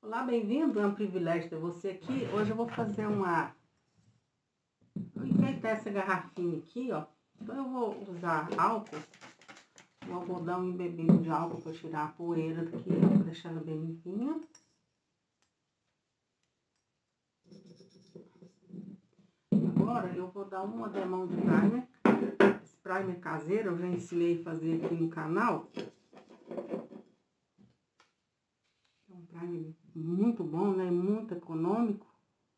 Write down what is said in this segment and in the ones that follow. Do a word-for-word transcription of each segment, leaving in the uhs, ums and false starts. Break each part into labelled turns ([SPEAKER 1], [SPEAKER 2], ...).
[SPEAKER 1] Olá, bem-vindo, é um privilégio ter você aqui. Hoje eu vou fazer uma... Vou enfeitar essa garrafinha aqui, ó. Então eu vou usar álcool, um algodão embebido de álcool para tirar a poeira daqui, para deixar ela bem limpinha. Agora eu vou dar uma demão de primer. Esse primer caseiro eu já ensinei a fazer aqui no canal. É um primer muito bom, né? Muito econômico.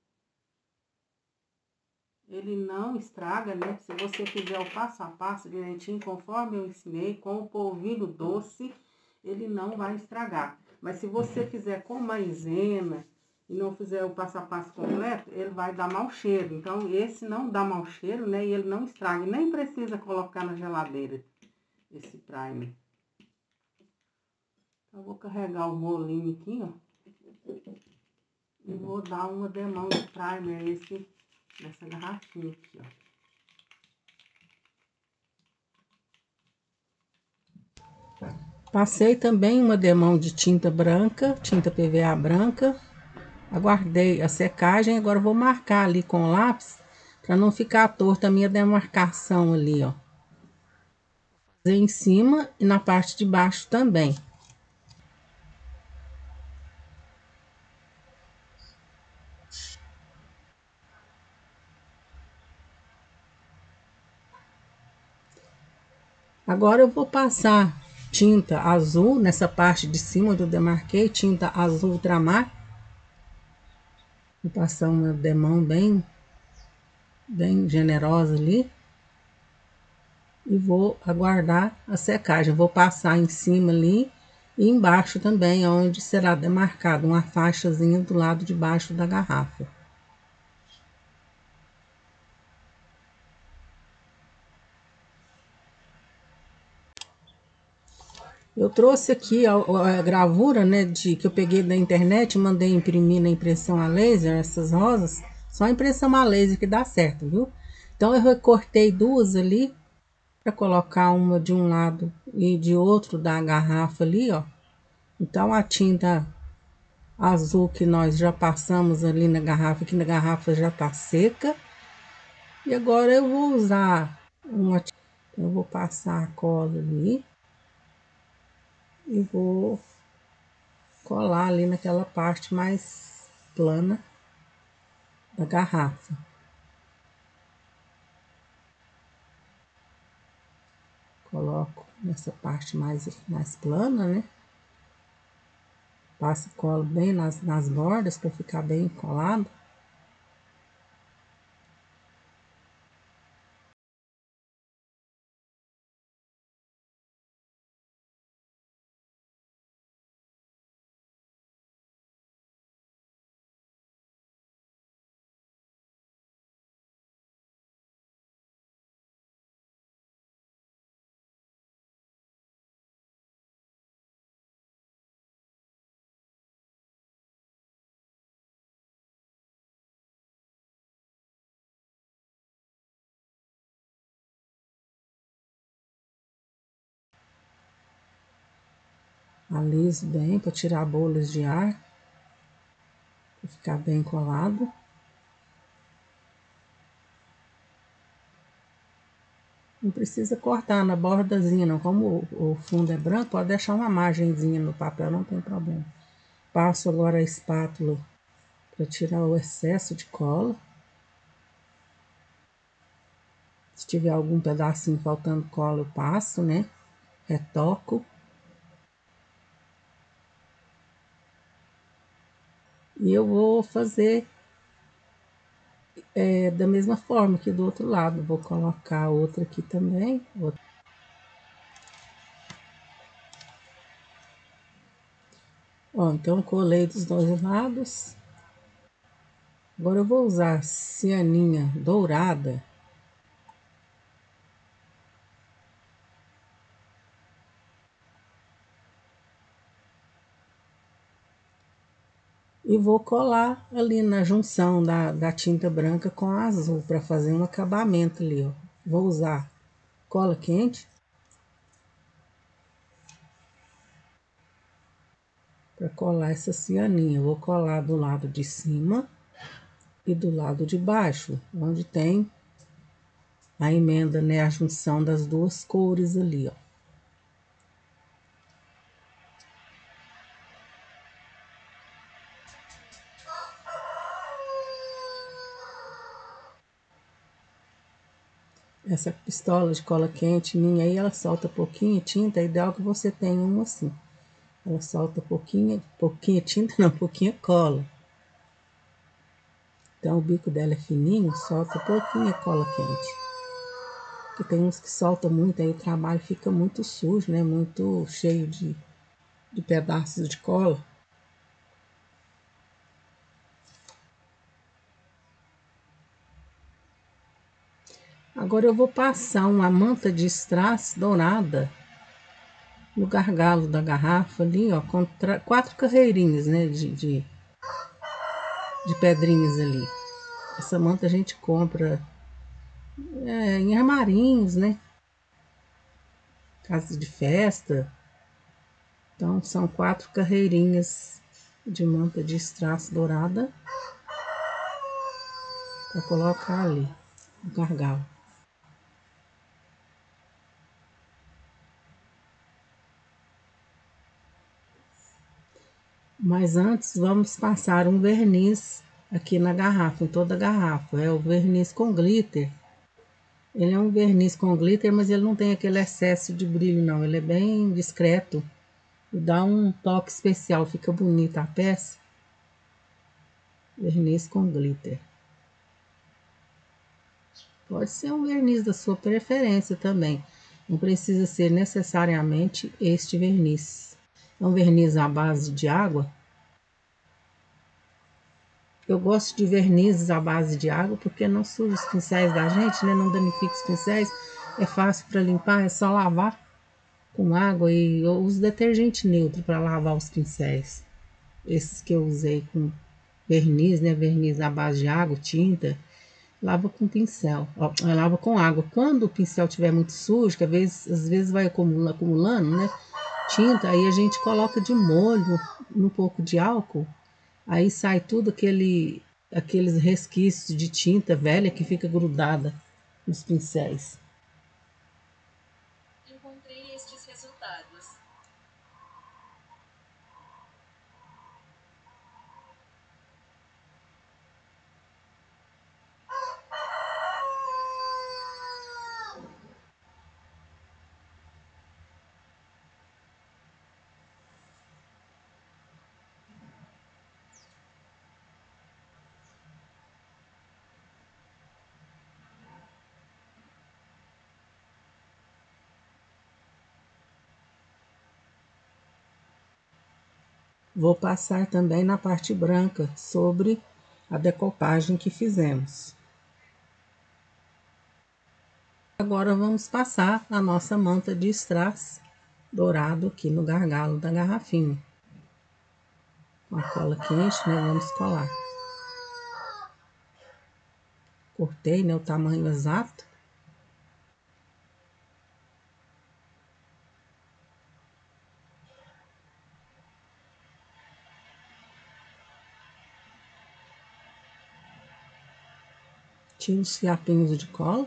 [SPEAKER 1] Ele não estraga, né? Se você fizer o passo a passo direitinho, conforme eu ensinei, com o polvilho doce, ele não vai estragar. Mas se você fizer com maisena e não fizer o passo a passo completo, ele vai dar mau cheiro. Então, esse não dá mau cheiro, né? E ele não estraga. E nem precisa colocar na geladeira esse primer. Então, eu vou carregar o molinho aqui, ó. E vou dar uma demão de primer esse, nessa garrafinha aqui, ó. Passei também uma demão de tinta branca, tinta P V A branca. Aguardei a secagem, agora eu vou marcar ali com o lápis, para não ficar torta a minha demarcação ali, ó. Fazer em cima e na parte de baixo também. Agora eu vou passar tinta azul nessa parte de cima onde eu demarquei, tinta azul ultramar. Vou passar uma demão bem, bem generosa ali. E vou aguardar a secagem. Vou passar em cima ali e embaixo também, onde será demarcada uma faixazinha do lado de baixo da garrafa. Eu trouxe aqui a, a gravura, né, de, que eu peguei da internet, mandei imprimir na impressão a laser, essas rosas. Só impressão a laser que dá certo, viu? Então eu recortei duas ali, para colocar uma de um lado e de outro da garrafa ali, ó. Então a tinta azul que nós já passamos ali na garrafa, que na garrafa já tá seca. E agora eu vou usar uma, eu vou passar a cola ali. E vou colar ali naquela parte mais plana da garrafa. Coloco nessa parte mais, mais plana, né? Passo colo bem nas, nas bordas para ficar bem colado. Aliso bem para tirar bolas de ar, para ficar bem colado. Não precisa cortar na bordazinha não, como o, o fundo é branco, pode deixar uma margenzinha no papel, não tem problema. Passo agora a espátula para tirar o excesso de cola. Se tiver algum pedacinho faltando cola, eu passo, né? Retoco. E eu vou fazer é, da mesma forma que do outro lado. Vou colocar outra aqui também. Outra. Ó, então colei dos dois lados. Agora eu vou usar cianinha dourada. E vou colar ali na junção da, da tinta branca com a azul, para fazer um acabamento ali, ó. Vou usar cola quente. para colar essa cianinha. Eu vou colar do lado de cima e do lado de baixo, onde tem a emenda, né, a junção das duas cores ali, ó. Essa pistola de cola quente minha aí, ela solta pouquinho tinta, é ideal que você tenha uma assim. Ela solta pouquinho, pouquinho tinta, não, pouquinho cola. Então o bico dela é fininho, solta pouquinho cola quente. Porque tem uns que soltam muito, aí o trabalho fica muito sujo, né? Muito cheio de, de pedaços de cola. Agora eu vou passar uma manta de strass dourada no gargalo da garrafa ali, ó, com quatro carreirinhas, né, de, de, de pedrinhas ali. Essa manta a gente compra é, em armarinhos, né, casas de festa. Então são quatro carreirinhas de manta de strass dourada para colocar ali no gargalo. Mas antes vamos passar um verniz aqui na garrafa, em toda a garrafa. É o verniz com glitter. Ele é um verniz com glitter, mas ele não tem aquele excesso de brilho não. Ele é bem discreto e dá um toque especial, fica bonita a peça. Verniz com glitter. Pode ser um verniz da sua preferência também. Não precisa ser necessariamente este verniz. É um verniz à base de água. Eu gosto de vernizes à base de água porque não suja os pincéis da gente, né? Não danifica os pincéis. É fácil para limpar, é só lavar com água e eu uso detergente neutro para lavar os pincéis. Esses que eu usei com verniz, né? Verniz à base de água, tinta. Lava com pincel, ó, lava com água. Quando o pincel estiver muito sujo, que às vezes, às vezes vai acumulando, acumulando, né? Tinta, aí a gente coloca de molho, um pouco de álcool. Aí sai tudo aquele, aqueles resquícios de tinta velha que fica grudada nos pincéis.
[SPEAKER 2] Encontrei estes resultados.
[SPEAKER 1] Vou passar também na parte branca sobre a decopagem que fizemos. Agora vamos passar a nossa manta de strass dourado aqui no gargalo da garrafinha. Com a cola quente, né? Vamos colar. Cortei, né, o tamanho exato. Tiro os fiapinhos de cola.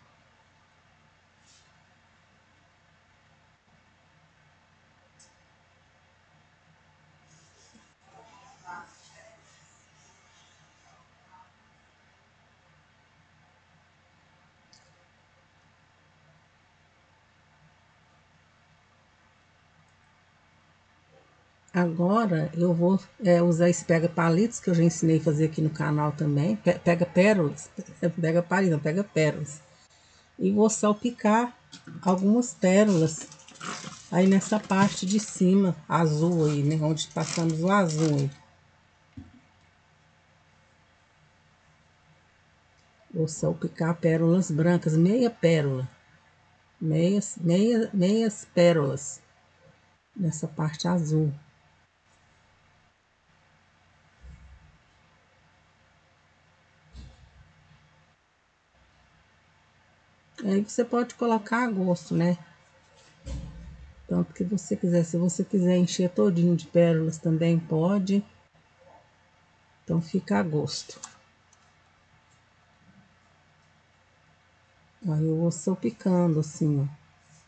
[SPEAKER 1] Agora eu vou é, usar esse pega palitos que eu já ensinei a fazer aqui no canal também. Pe pega pérolas, pega palitos, não, pega pérolas. E vou salpicar algumas pérolas aí nessa parte de cima, azul aí, né? Onde passamos o azul aí. Vou salpicar pérolas brancas, meia pérola. Meias, meia, meias pérolas nessa parte azul. Aí você pode colocar a gosto, né? Tanto que você quiser. Se você quiser encher todinho de pérolas também pode. Então fica a gosto. Aí eu vou salpicando assim, ó.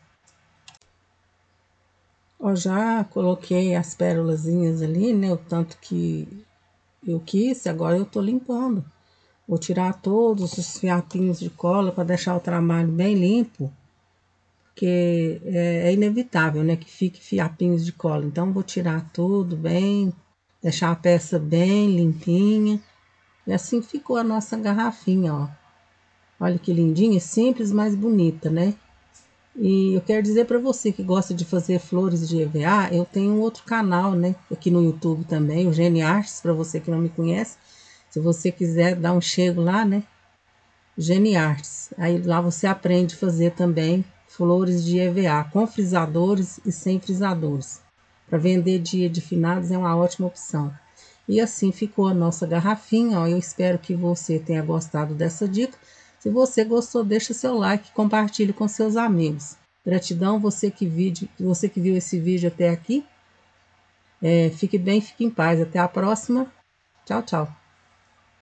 [SPEAKER 1] Ó, já coloquei as pérolazinhas ali, né? O tanto que eu quis, agora eu tô limpando. Vou tirar todos os fiapinhos de cola para deixar o trabalho bem limpo. Porque é, é inevitável, né? Que fique fiapinhos de cola. Então, vou tirar tudo bem, deixar a peça bem limpinha. E assim ficou a nossa garrafinha, ó. Olha que lindinha, simples, mas bonita, né? E eu quero dizer para você que gosta de fazer flores de E V A, eu tenho um outro canal, né? Aqui no YouTube também, o Gene Artes, para você que não me conhece. Se você quiser dar um chego lá, né? Gene Artes. Aí lá você aprende a fazer também flores de E V A, com frisadores e sem frisadores. Para vender dia de finados é uma ótima opção. E assim ficou a nossa garrafinha, ó. Eu espero que você tenha gostado dessa dica. Se você gostou, deixa seu like, compartilhe com seus amigos. Gratidão, você que, vídeo, você que viu esse vídeo até aqui. É, fique bem, fique em paz. Até a próxima. Tchau, tchau.